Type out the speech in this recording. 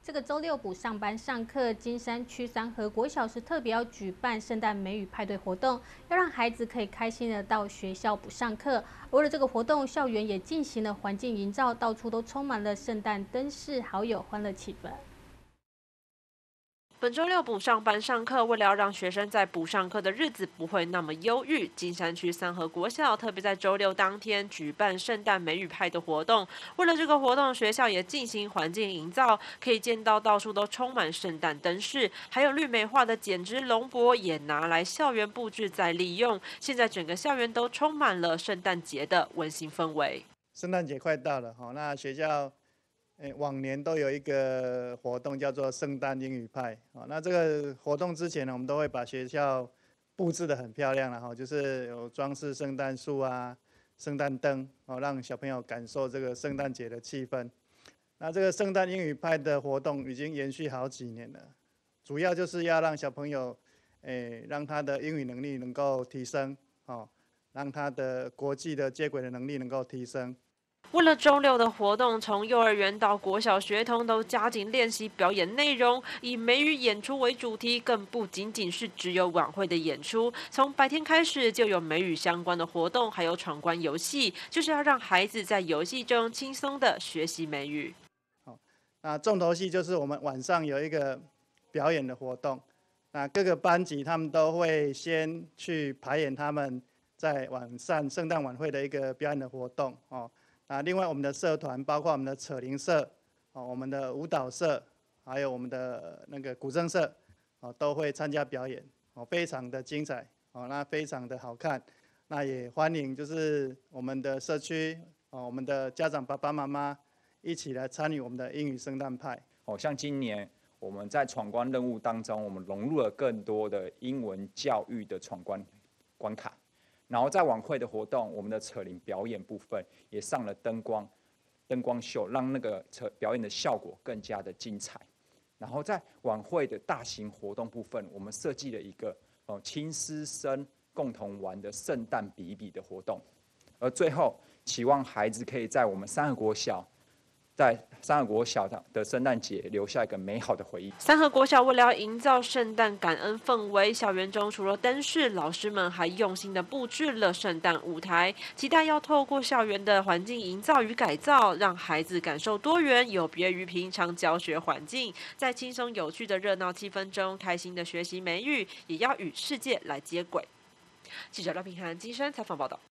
这个周六补上班上课，金山区三和国小是特别要举办圣诞美语派对活动，要让孩子可以开心的到学校补上课。为了这个活动，校园也进行了环境营造，到处都充满了圣诞灯饰，好有欢乐气氛。 本周六补上班上课，为了要让学生在补上课的日子不会那么忧郁，金山区三和国小特别在周六当天举办圣诞美语派的活动。为了这个活动，学校也进行环境营造，可以见到到处都充满圣诞灯饰，还有绿美化的剪枝龙柏也拿来校园布置再利用。现在整个校园都充满了圣诞节的温馨氛围。 圣诞节快到了哈，那学校往年都有一个活动叫做圣诞英语派啊。那这个活动之前呢，我们都会把学校布置得很漂亮了哈，就是有装饰圣诞树啊、圣诞灯哦，让小朋友感受这个圣诞节的气氛。那这个圣诞英语派的活动已经延续好几年了，主要就是要让小朋友让他的英语能力能够提升哦，让他的国际的接轨的能力能够提升。 为了周六的活动，从幼儿园到国小学童都加紧练习表演内容，以美语演出为主题，更不仅仅是只有晚会的演出。从白天开始就有美语相关的活动，还有闯关游戏，就是要让孩子在游戏中轻松的学习美语。 好，那重头戏就是我们晚上有一个表演的活动，那各个班级他们都会先去排演他们在晚上圣诞晚会的一个表演的活动哦。那另外我们的社团包括我们的扯铃社、哦，我们的舞蹈社，还有我们的那个古筝社，哦，都会参加表演，哦，非常的精彩，哦，那非常的好看。那也欢迎就是我们的社区，哦，我们的家长爸爸妈妈一起来参与我们的英语圣诞派。 哦，像今年我们在闯关任务当中，我们融入了更多的英文教育的闯关关卡。然后在晚会的活动，我们的扯铃表演部分也上了灯光秀，让那个表演的效果更加的精彩。然后在晚会的大型活动部分，我们设计了一个亲师生共同玩的圣诞比一比的活动。而最后，期望孩子可以在我们三和国小的圣诞节留下一个美好的回忆。 三和国小为了要营造圣诞感恩氛围，校园中除了灯饰，老师们还用心的布置了圣诞舞台，期待要透过校园的环境营造与改造，让孩子感受多元，有别于平常教学环境，在轻松有趣的热闹气氛中，开心的学习美语，也要与世界来接轨。记者廖平涵、金山采访报道。